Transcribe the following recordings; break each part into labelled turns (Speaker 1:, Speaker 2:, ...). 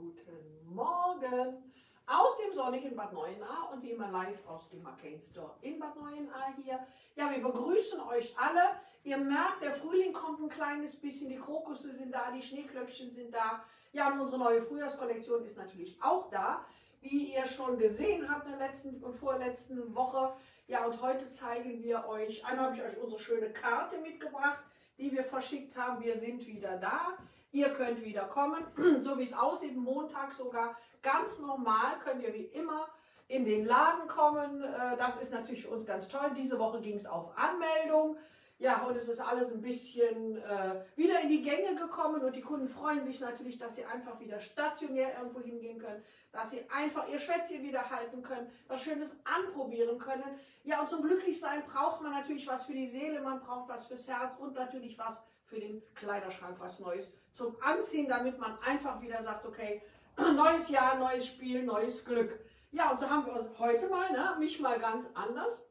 Speaker 1: Guten Morgen aus dem sonnigen Bad Neuenahr und wie immer live aus dem Arcane Store in Bad Neuenahr hier. Ja, wir begrüßen euch alle. Ihr merkt, der Frühling kommt ein kleines bisschen, die Krokusse sind da, die Schneeglöckchen sind da. Ja, und unsere neue Frühjahrskollektion ist natürlich auch da, wie ihr schon gesehen habt in der letzten und vorletzten Woche. Ja, und heute zeigen wir euch, einmal habe ich euch unsere schöne Karte mitgebracht, die wir verschickt haben. Wir sind wieder da. Ihr könnt wieder kommen, so wie es aussieht, Montag sogar ganz normal, könnt ihr wie immer in den Laden kommen. Das ist natürlich für uns ganz toll. Diese Woche ging es auf Anmeldung. Ja, und es ist alles ein bisschen wieder in die Gänge gekommen und die Kunden freuen sich natürlich, dass sie einfach wieder stationär irgendwo hingehen können, dass sie einfach ihr Schwätzchen wieder halten können, was Schönes anprobieren können. Ja, und zum Glücklichsein braucht man natürlich was für die Seele, man braucht was fürs Herz und natürlich was für den Kleiderschrank, was Neues zum Anziehen, damit man einfach wieder sagt, okay, neues Jahr, neues Spiel, neues Glück. Ja, und so haben wir uns heute mal, mich mal ganz anders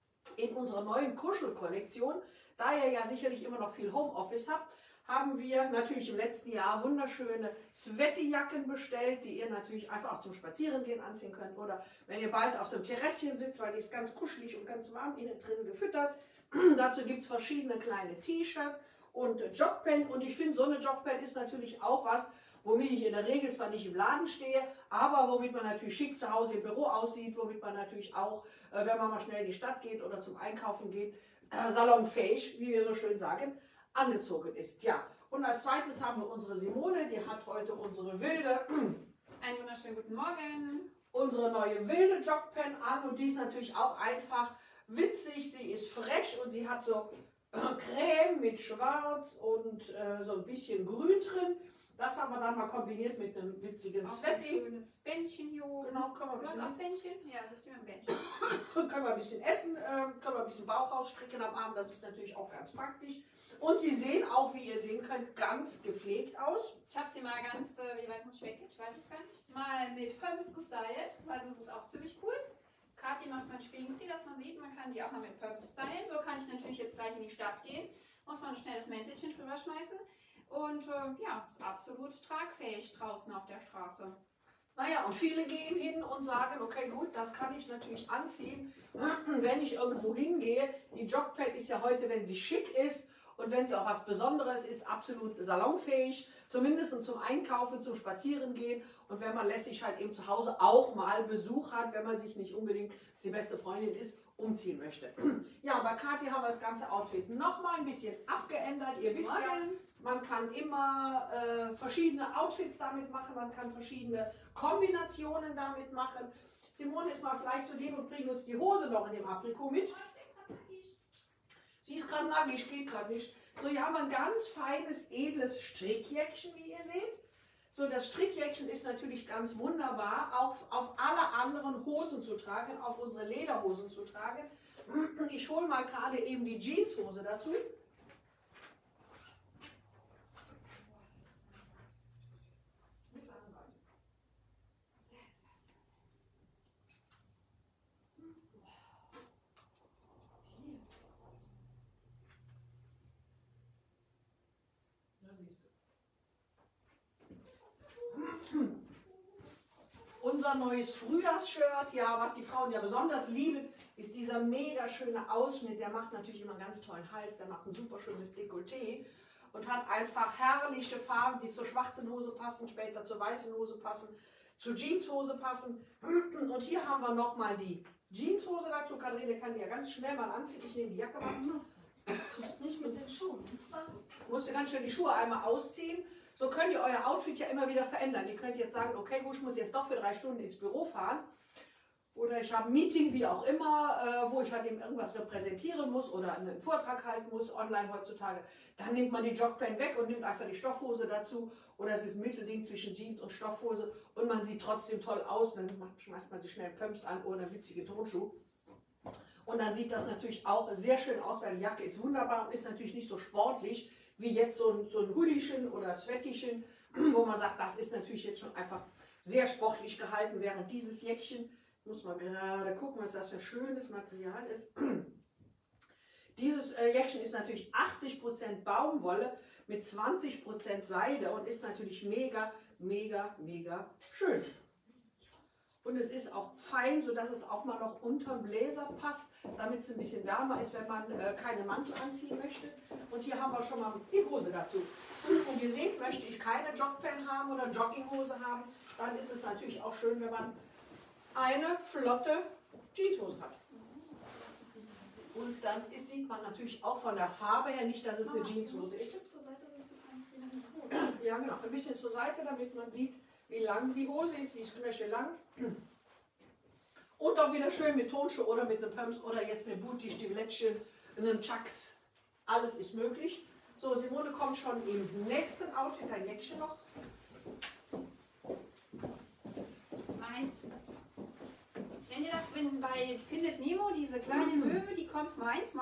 Speaker 1: in unserer neuen Kuschelkollektion, da ihr ja sicherlich immer noch viel Homeoffice habt, haben wir natürlich im letzten Jahr wunderschöne Sweaty-Jacken bestellt, die ihr natürlich einfach auch zum Spazierengehen anziehen könnt oder wenn ihr bald auf dem Terrasschen sitzt, weil die ist ganz kuschelig und ganz warm innen drin gefüttert. Dazu gibt es verschiedene kleine T-Shirts und Jogpen und ich finde, so eine Jogpen ist natürlich auch was, womit ich in der Regel zwar nicht im Laden stehe, aber womit man natürlich schick zu Hause im Büro aussieht, womit man natürlich auch, wenn man mal schnell in die Stadt geht oder zum Einkaufen geht, salonfähig, wie wir so schön sagen, angezogen ist. Ja, und als zweites haben wir unsere Simone, die hat heute unsere wilde,
Speaker 2: einen wunderschönen guten Morgen,
Speaker 1: unsere neue wilde Jogpen an und die ist natürlich auch einfach witzig, sie ist frech und sie hat so Creme mit Schwarz und so ein bisschen Grün drin. Das haben wir dann mal kombiniert mit einem witzigen Sweaty.
Speaker 2: Ein schönes Bändchen hier oben.
Speaker 1: Genau, können wir ein bisschen,
Speaker 2: auch Bändchen? Ja, es ist immer ein Bändchen.
Speaker 1: können wir ein bisschen essen, können wir ein bisschen Bauch rausstricken am Abend. Das ist natürlich auch ganz praktisch. Und die sehen auch, wie ihr sehen könnt, ganz gepflegt aus.
Speaker 2: Ich habe sie mal ganz, wie weit muss ich weg? Ich weiß es gar nicht. Mal mit Pumps gestylt, weil das ist auch ziemlich cool. Kathi macht mein Spiegelzieh, dass man sieht, man kann die auch mal mit Pumps stylen. So kann ich natürlich jetzt gleich in die Stadt gehen. Muss man ein schnelles Mäntelchen drüber schmeißen. Und ja, ist absolut tragfähig draußen auf der Straße.
Speaker 1: Naja, und viele gehen hin und sagen, okay gut, das kann ich natürlich anziehen, wenn ich irgendwo hingehe. Die Jogpad ist ja heute, wenn sie schick ist und wenn sie auch was Besonderes ist, absolut salonfähig. Zumindest zum Einkaufen, zum Spazierengehen und wenn man lässig halt eben zu Hause auch mal Besuch hat, wenn man sich nicht unbedingt, dass die beste Freundin ist, umziehen möchte. Ja, bei Kathi haben wir das ganze Outfit nochmal ein bisschen abgeändert. Ihr wisst ja, man kann immer verschiedene Outfits damit machen, man kann verschiedene Kombinationen damit machen. Simone ist mal vielleicht so lieb und bringt uns die Hose noch in dem Aprikot mit. Sie ist gerade nackig, geht gerade nicht. So, hier haben wir ein ganz feines, edles Strickjäckchen, wie ihr seht. So, das Strickjäckchen ist natürlich ganz wunderbar, auch auf alle anderen Hosen zu tragen, auf unsere Lederhosen zu tragen. Ich hole mal gerade eben die Jeanshose dazu. Unser neues Frühjahrsshirt, ja, was die Frauen ja besonders lieben, ist dieser mega schöne Ausschnitt. Der macht natürlich immer einen ganz tollen Hals, der macht ein super schönes Dekolleté und hat einfach herrliche Farben, die zur schwarzen Hose passen, später zur weißen Hose passen, zur Jeanshose passen. Und hier haben wir nochmal die Jeanshose dazu. Katharina kann die ja ganz schnell mal anziehen. Ich nehme die Jacke mal.
Speaker 2: Nicht mit den Schuhen.
Speaker 1: Du musst ganz schnell die Schuhe einmal ausziehen. So könnt ihr euer Outfit ja immer wieder verändern. Ihr könnt jetzt sagen, okay, gut, ich muss jetzt doch für 3 Stunden ins Büro fahren. Oder ich habe ein Meeting, wie auch immer, wo ich halt eben irgendwas repräsentieren muss oder einen Vortrag halten muss, online heutzutage. Dann nimmt man die Jogpen weg und nimmt einfach die Stoffhose dazu. Oder es ist ein Mittelding zwischen Jeans und Stoffhose und man sieht trotzdem toll aus. Dann schmeißt man sich schnell Pumps an oder einen witzigen Turnschuh. Und dann sieht das natürlich auch sehr schön aus, weil die Jacke ist wunderbar und ist natürlich nicht so sportlich wie jetzt so ein Hoodiechen oder Sweatychen, wo man sagt, das ist natürlich jetzt schon einfach sehr sportlich gehalten, während dieses Jäckchen, muss man gerade gucken, was das für ein schönes Material ist. Dieses Jäckchen ist natürlich 80% Baumwolle mit 20% Seide und ist natürlich mega, mega, mega schön. Und es ist auch fein, sodass es auch mal noch unter den Bläser passt, damit es ein bisschen wärmer ist, wenn man keine Mantel anziehen möchte. Und hier haben wir schon mal die Hose dazu. Und ihr seht, möchte ich keine Jogpan haben oder Jogginghose haben, dann ist es natürlich auch schön, wenn man eine flotte Jeanshose hat. Und dann sieht man natürlich auch von der Farbe her nicht, dass es eine Jeanshose ist. Ja, genau, ein bisschen zur Seite, damit man sieht, wie lang die Hose ist. Sie ist knöchellang. Und auch wieder schön mit Tonschuh oder mit einem Pumps oder jetzt mit Booty, Stilettchen, einem Chucks. Alles ist möglich. So, Simone kommt schon im nächsten Outfit, ein Jäckchen noch.
Speaker 2: Meins. Kennt ihr das, wenn bei Findet Nemo diese kleine Möwe, die kommt meins.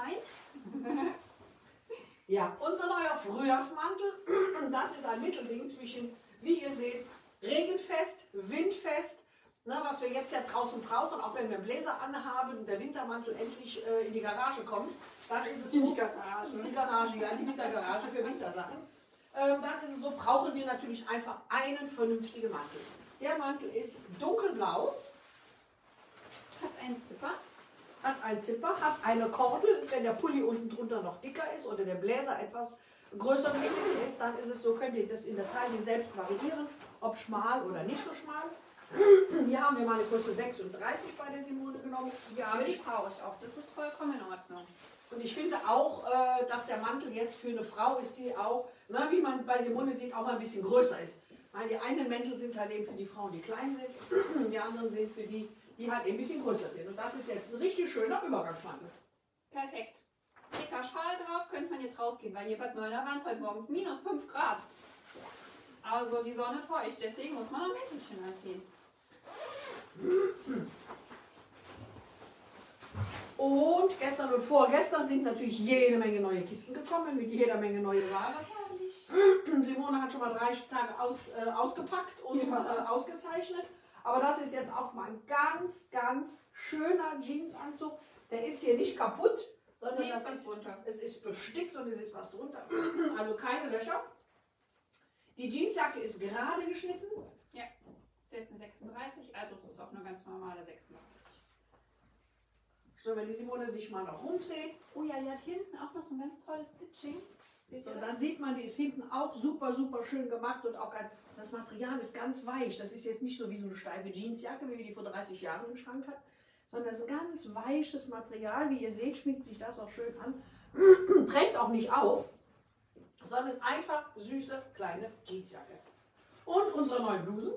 Speaker 1: Ja, unser neuer Frühjahrsmantel. Das ist ein Mittelding zwischen, wie ihr seht, regenfest, windfest. Ne, was wir jetzt ja draußen brauchen, auch wenn wir einen Bläser anhaben und der Wintermantel endlich in die Garage kommt, dann ist es so,
Speaker 2: In die Garage.
Speaker 1: in die Garage, ja, in die Wintergarage für Wintersachen. Dann ist es so, brauchen wir natürlich einfach einen vernünftigen Mantel. Der Mantel ist dunkelblau,
Speaker 2: Hat einen Zipper.
Speaker 1: hat einen Zipper, hat eine Kordel, wenn der Pulli unten drunter noch dicker ist oder der Bläser etwas größer geschnitten ist, dann ist es so, könnt ihr das in der Taille selbst variieren, ob schmal oder nicht so schmal. Hier haben wir mal eine Größe 36 bei der Simone genommen.
Speaker 2: Ja, aber die brauche ich auch. Das ist vollkommen in Ordnung.
Speaker 1: Und ich finde auch, dass der Mantel jetzt für eine Frau ist, die auch, na, wie man bei Simone sieht, auch mal ein bisschen größer ist. Weil die einen Mäntel sind halt eben für die Frauen, die klein sind, die anderen sind für die, die halt eben ein bisschen größer sind. Und das ist jetzt ein richtig schöner Übergangsmantel.
Speaker 2: Perfekt. Dicker Schal drauf, könnte man jetzt rausgehen, weil hier Bad Neuenahr waren es heute Morgen minus 5 Grad. Also die Sonne täuscht, deswegen muss man ein Mäntelchen anziehen.
Speaker 1: Und gestern und vorgestern sind natürlich jede Menge neue Kisten gekommen, mit jeder Menge neue Ware.
Speaker 2: Herrlich.
Speaker 1: Simone hat schon mal 3 Tage ausgepackt und ausgezeichnet. Aber das ist jetzt auch mal ein ganz, ganz schöner Jeansanzug. Der ist hier nicht kaputt, sondern
Speaker 2: Nee,
Speaker 1: das
Speaker 2: ist was
Speaker 1: ist,
Speaker 2: drunter.
Speaker 1: es ist bestickt und es ist was drunter. Also keine Löcher. Die Jeansjacke ist gerade geschnitten.
Speaker 2: Ist jetzt eine 36, also es ist auch eine ganz normale 36.
Speaker 1: So, wenn die Simone sich mal noch rumdreht.
Speaker 2: Oh ja, die hat hinten auch noch so ein ganz tolles Stitching.
Speaker 1: So, dann sieht man, die ist hinten auch super, super schön gemacht und auch das Material ist ganz weich. Das ist jetzt nicht so wie so eine steife Jeansjacke, wie wir die vor 30 Jahren im Schrank hatten, sondern das ist ein ganz weiches Material. Wie ihr seht, schmiegt sich das auch schön an. Trägt auch nicht auf, sondern ist einfach süße kleine Jeansjacke. Und unsere neuen Blusen.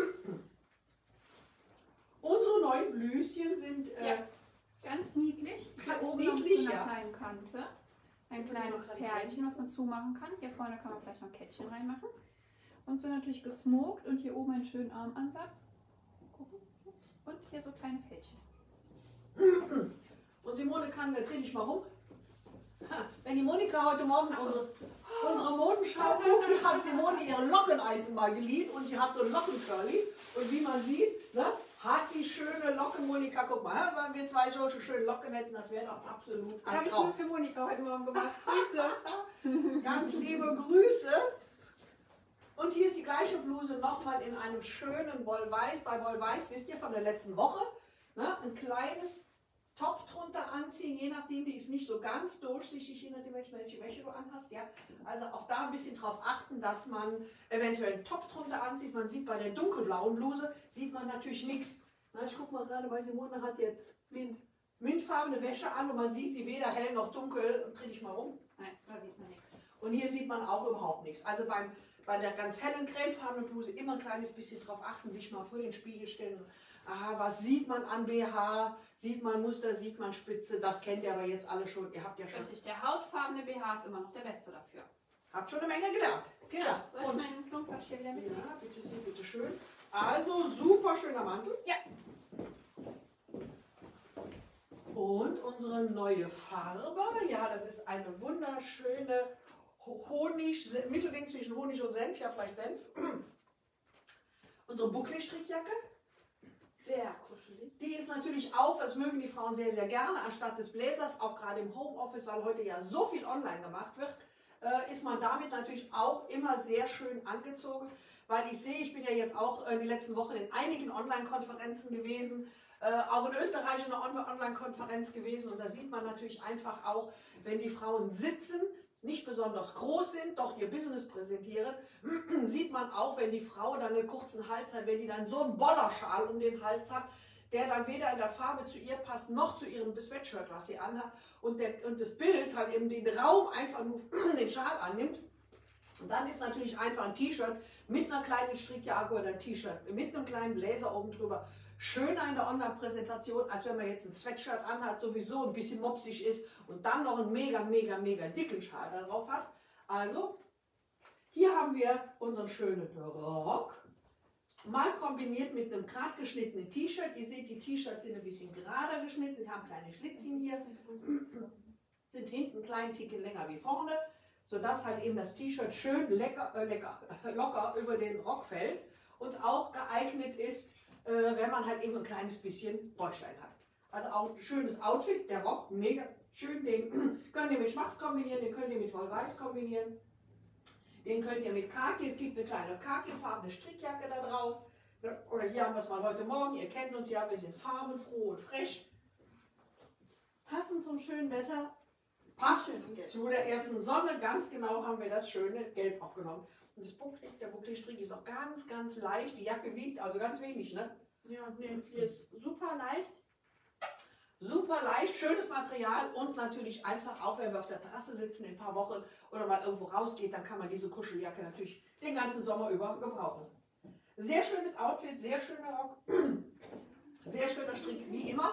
Speaker 1: Unsere neuen Blüschen sind
Speaker 2: Ganz niedlich.
Speaker 1: Ganz
Speaker 2: Hier oben noch
Speaker 1: niedlich,
Speaker 2: mit so einer
Speaker 1: ja.
Speaker 2: kleinen Kante. Ein kleines
Speaker 1: Kann
Speaker 2: Perlchen, was man zumachen kann. Hier vorne kann man vielleicht noch ein Kettchen reinmachen. Und so natürlich gesmoked und hier oben einen schönen Armansatz. Gucken. Und hier so kleine Fältchen.
Speaker 1: Und Simone kann, da dreh dich mal rum. Wenn die Monika heute Morgen unsere Modenschau guckt, die hat Simone ihr Lockeneisen mal geliehen und die hat so ein Lockencurly. Und wie man sieht, ne, hat die schöne Locken, Monika, guck mal, wenn wir 2 solche schönen Locken hätten, das wäre doch absolut ein
Speaker 2: Habe ich
Speaker 1: Traum.
Speaker 2: nur für Monika heute Morgen gemacht. Grüße.
Speaker 1: Ganz liebe Grüße. Und hier ist die gleiche Bluse nochmal in einem schönen Wollweiß. Bei Wollweiß, wisst ihr, von der letzten Woche, ne, ein kleines Top drunter anziehen, je nachdem, die ist nicht so ganz durchsichtig, je nachdem, welche Wäsche du anhast. Ja? Also auch da ein bisschen drauf achten, dass man eventuell einen Top drunter anzieht. Man sieht bei der dunkelblauen Bluse, sieht man natürlich nichts. Ich gucke mal gerade, bei Simone hat jetzt mintfarbene Wäsche an und man sieht sie weder hell noch dunkel. Dreh dich mal rum.
Speaker 2: Nein, da sieht man nichts.
Speaker 1: Und hier sieht man auch überhaupt nichts. Also bei der ganz hellen cremefarbenen Bluse immer ein kleines bisschen drauf achten, sich mal vor den Spiegel stellen. Aha, was sieht man an BH? Sieht man Muster, sieht man Spitze? Das kennt ihr aber jetzt alle schon. Ihr habt ja schon.
Speaker 2: Richtig, der hautfarbene BH ist immer noch der beste dafür.
Speaker 1: Habt schon eine Menge gelernt.
Speaker 2: Genau.
Speaker 1: Ja,
Speaker 2: Soll ich
Speaker 1: und
Speaker 2: meinen Klumpatsch hier wieder mitnehmen?
Speaker 1: ja, bitte sehr, bitte schön. Also super schöner Mantel.
Speaker 2: Ja.
Speaker 1: Und unsere neue Farbe. Ja, das ist eine wunderschöne Mittelding zwischen Honig und Senf. Ja, vielleicht Senf. Unsere Buckley-Strickjacke. Sehr kuschelig. Die ist natürlich auch, das mögen die Frauen sehr, sehr gerne, anstatt des Bläsers, auch gerade im Homeoffice, weil heute ja so viel online gemacht wird, ist man damit natürlich auch immer sehr schön angezogen. weil ich sehe, ich bin ja jetzt auch die letzten Wochen in einigen Online-Konferenzen gewesen, auch in Österreich in einer Online-Konferenz gewesen und da sieht man natürlich einfach auch, wenn die Frauen sitzen, nicht besonders groß sind, doch ihr Business präsentieren, sieht man auch, wenn die Frau dann einen kurzen Hals hat, wenn die dann so einen Bollerschal um den Hals hat, der dann weder in der Farbe zu ihr passt, noch zu ihrem Sweatshirt, was sie anhat und das Bild halt eben den Raum einfach nur den Schal annimmt. Und dann ist natürlich einfach ein T-Shirt mit einer kleinen Strickjacke oder ein T-Shirt mit einem kleinen Bläser oben drüber schöner in der Online-Präsentation, als wenn man jetzt ein Sweatshirt anhat, sowieso ein bisschen mopsig ist und dann noch einen mega, mega, mega dicken Schal da drauf hat. Also, hier haben wir unseren schönen Rock, mal kombiniert mit einem gerade geschnittenen T-Shirt. Ihr seht, die T-Shirts sind ein bisschen gerader geschnitten, sie haben kleine Schlitzchen hier, sind hinten einen kleinen Ticken länger wie vorne, sodass halt eben das T-Shirt schön locker über den Rock fällt und auch geeignet ist, wenn man halt eben ein kleines bisschen Bäuchlein hat. Also auch ein schönes Outfit, der Rock, mega schön, den könnt ihr mit Schwarz kombinieren, den könnt ihr mit Wollweiß kombinieren, den könnt ihr mit Khaki, es gibt eine kleine khakifarbene Strickjacke da drauf, oder hier haben wir es mal heute Morgen, ihr kennt uns ja, wir sind farbenfroh und frech.
Speaker 3: Passend zum schönen Wetter.
Speaker 1: Passend zu der ersten Sonne, ganz genau haben wir das schöne Gelb auch genommen. Und das Bouclé, der Bouclé-Strick ist auch ganz, ganz leicht. Die Jacke wiegt also ganz wenig, ne?
Speaker 3: Ja, nee, die ist super leicht.
Speaker 1: Super leicht, schönes Material und natürlich einfach auch, wenn wir auf der Terrasse sitzen in ein paar Wochen oder mal irgendwo rausgeht, dann kann man diese Kuscheljacke natürlich den ganzen Sommer über gebrauchen. Sehr schönes Outfit, sehr schöner Rock, sehr schöner Strick, wie immer.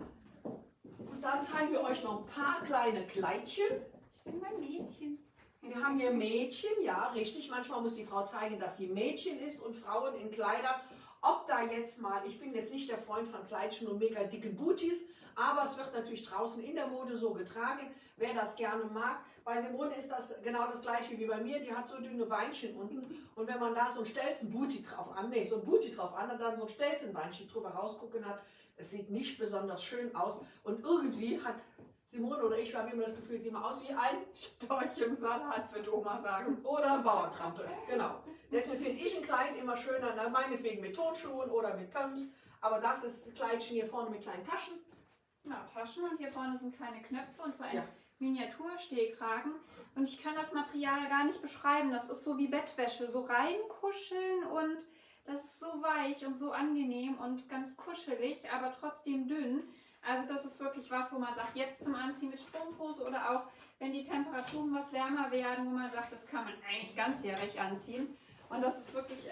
Speaker 1: Und dann zeigen wir euch noch ein paar kleine Kleidchen.
Speaker 2: Ich bin mein Mädchen.
Speaker 1: Wir haben hier Mädchen, ja, richtig. Manchmal muss die Frau zeigen, dass sie Mädchen ist und Frauen in Kleidern. Ob da jetzt mal, ich bin jetzt nicht der Freund von Kleidchen und mega dicken Booties, aber es wird natürlich draußen in der Mode so getragen. Wer das gerne mag, bei Simone ist das genau das gleiche wie bei mir. Die hat so dünne Beinchen unten und wenn man da so ein Stelzen-Booty drauf an, und dann so ein Stelzenbeinchen drüber rausgucken hat, es sieht nicht besonders schön aus und irgendwie hat Simone oder ich, wir haben immer das Gefühl, sieht mal aus wie ein
Speaker 2: Storchensalat, würde Oma sagen.
Speaker 1: oder ein Bauerntrampel. Genau. Deswegen finde ich ein Kleid immer schöner, ne? Meinetwegen mit Tonschuhen oder mit Pumps. Aber das ist das Kleidchen hier vorne mit kleinen Taschen.
Speaker 2: Genau, Taschen und hier vorne sind kleine Knöpfe und so ein
Speaker 1: Ja.
Speaker 2: Miniaturstehkragen. Und ich kann das Material gar nicht beschreiben. Das ist so wie Bettwäsche, so reinkuscheln und das ist so weich und so angenehm und ganz kuschelig, aber trotzdem dünn. Also das ist wirklich was, wo man sagt, jetzt zum Anziehen mit Strumpfhose oder auch, wenn die Temperaturen was wärmer werden, wo man sagt, das kann man eigentlich ganzjährig anziehen. Und das ist wirklich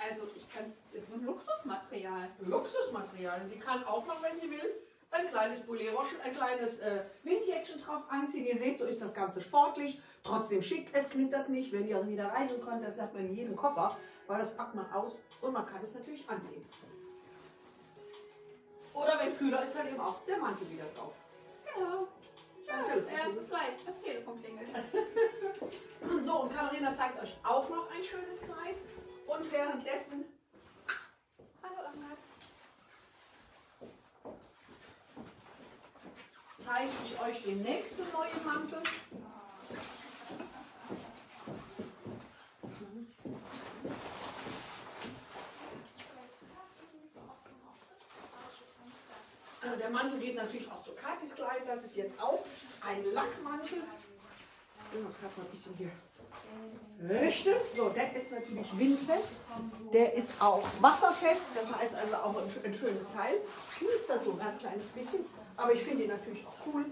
Speaker 2: so ein Luxusmaterial.
Speaker 1: Luxusmaterial. Sie kann auch noch, wenn sie will, ein kleines Bolerochen, ein kleines Windjäckchen drauf anziehen. Ihr seht, so ist das Ganze sportlich, trotzdem schick. Es knittert nicht, wenn ihr wieder reisen könnt. Das hat man in jedem Koffer, weil das packt man aus und man kann es natürlich anziehen. Oder wenn kühler ist, halt eben auch der Mantel wieder drauf.
Speaker 2: Genau.
Speaker 1: Ein
Speaker 2: Ja,
Speaker 1: Telefon
Speaker 2: es ist live, das Telefon klingelt.
Speaker 1: So, und Katharina zeigt euch auch noch ein schönes Kleid. Und währenddessen
Speaker 2: Hallo Irmgard.
Speaker 1: zeige ich euch den nächsten neuen Mantel. Der Mantel geht natürlich auch zu Katis Kleid. Das ist jetzt auch ein Lackmantel. Ich mal gerade mal ein bisschen hier richten. So, der ist natürlich windfest. Der ist auch wasserfest. Das heißt also auch ein schönes Teil. Knistert so ein ganz kleines bisschen. Aber ich finde ihn natürlich auch cool.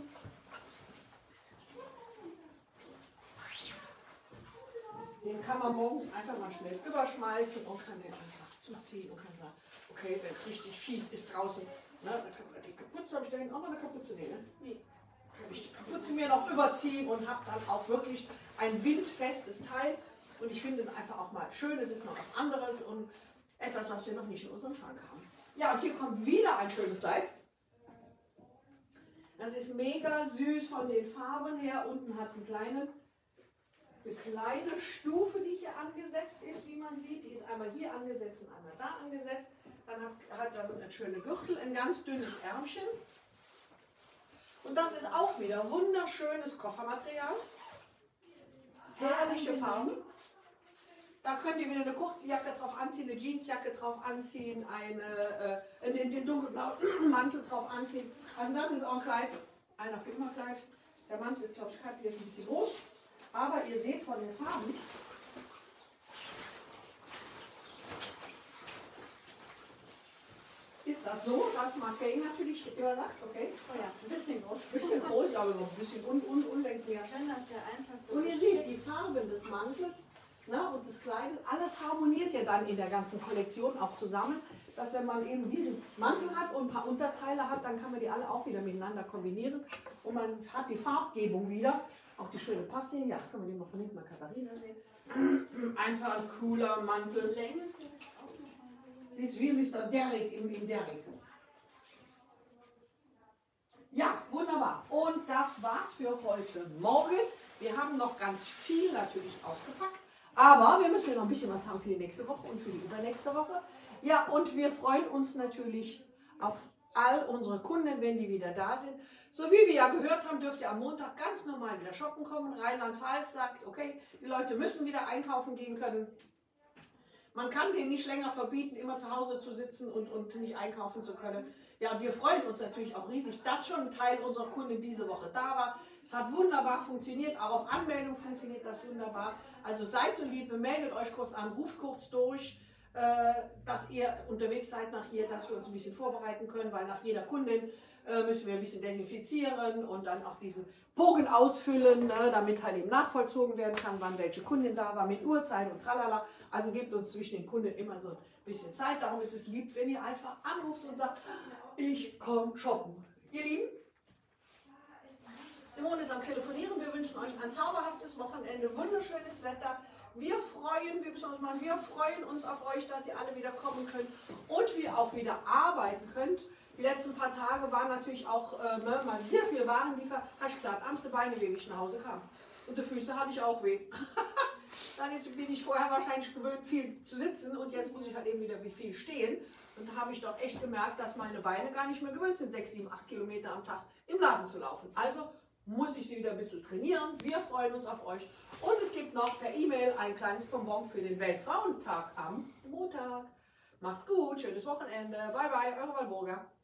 Speaker 1: Den kann man morgens einfach mal schnell überschmeißen und kann den einfach zuziehen und kann sagen, okay, wenn es richtig fies ist draußen, na, dann kann man die Kapuze, habe ich da hinten auch noch eine Kapuze? Nee, ne? Nee. Kann ich die Kapuze mir noch überziehen und habe dann auch wirklich ein windfestes Teil. Und ich finde ihn einfach auch mal schön, es ist noch was anderes und etwas, was wir noch nicht in unserem Schrank haben. Ja, und hier kommt wieder ein schönes Kleid. Das ist mega süß von den Farben her. Unten hat es eine kleine Stufe, die hier angesetzt ist, wie man sieht. Die ist einmal hier angesetzt und einmal da angesetzt. Dann hat das ein schönes Gürtel, ein ganz dünnes Ärmchen. Und das ist auch wieder wunderschönes Koffermaterial. Herrliche Farben. Da könnt ihr wieder eine kurze Jacke drauf anziehen, eine Jeansjacke drauf anziehen, den dunkelblauen Mantel drauf anziehen. Also das ist auch ein Kleid, einer für immer Kleid. Der Mantel ist, glaube ich, Katja, ist ein bisschen groß. Aber ihr seht von den Farben, ist das so, dass McCain natürlich immer sagt, okay,
Speaker 3: Oh ja, ein bisschen groß.
Speaker 1: ein bisschen groß, aber noch ein bisschen unlängst
Speaker 3: Ich kann das ja einfach so.
Speaker 1: Und ihr seht die Farben des Mantels, ne, und des Kleides, alles harmoniert ja dann in der ganzen Kollektion auch zusammen, dass wenn man eben diesen Mantel hat und ein paar Unterteile hat, dann kann man die alle auch wieder miteinander kombinieren und man hat die Farbgebung wieder, auch die schöne Passing, ja, das kann man hier noch von hinten mal Katharina sehen. Einfach ein cooler Mantel.
Speaker 3: Länge vielleicht auch noch mal so
Speaker 1: Die ist wie Mr. Derrick im Derrick. Ja, wunderbar. Und das war's für heute Morgen. Wir haben noch ganz viel natürlich ausgepackt. Aber wir müssen ja noch ein bisschen was haben für die nächste Woche und für die übernächste Woche. Ja, und wir freuen uns natürlich auf all unsere Kunden, wenn die wieder da sind. So wie wir ja gehört haben, dürft ihr am Montag ganz normal wieder shoppen kommen. Rheinland-Pfalz sagt, okay, die Leute müssen wieder einkaufen gehen können. Man kann denen nicht länger verbieten, immer zu Hause zu sitzen und nicht einkaufen zu können. Ja, und wir freuen uns natürlich auch riesig, dass schon ein Teil unserer Kunden diese Woche da war. Es hat wunderbar funktioniert, auch auf Anmeldung funktioniert das wunderbar. Also seid so lieb, meldet euch kurz an, ruft kurz durch, dass ihr unterwegs seid nach hier, dass wir uns ein bisschen vorbereiten können, weil nach jeder Kundin müssen wir ein bisschen desinfizieren und dann auch diesen Bogen ausfüllen, ne, damit halt eben nachvollzogen werden kann, wann welche Kundin da war, mit Uhrzeit und tralala. Also gebt uns zwischen den Kunden immer so ein bisschen Zeit. Darum ist es lieb, wenn ihr einfach anruft und sagt, ich komme shoppen. Ihr Lieben, Simone ist am Telefonieren. Wir wünschen euch ein zauberhaftes Wochenende, wunderschönes Wetter. Wir freuen uns auf euch, dass ihr alle wieder kommen könnt und wir auch wieder arbeiten könnt. Die letzten paar Tage waren natürlich auch mal sehr viel Warenliefer. Hast du klar, abends die Beine weh, wie ich nach Hause kam. Und die Füße hatte ich auch weh. Dann bin ich vorher wahrscheinlich gewöhnt, viel zu sitzen und jetzt muss ich halt eben wieder wie viel stehen. Und da habe ich doch echt gemerkt, dass meine Beine gar nicht mehr gewöhnt sind, 6, 7, 8 Kilometer am Tag im Laden zu laufen. Also muss ich sie wieder ein bisschen trainieren. Wir freuen uns auf euch. Und es gibt noch per E-Mail ein kleines Bonbon für den Weltfrauentag am Montag. Macht's gut, schönes Wochenende. Bye bye, eure Walburga.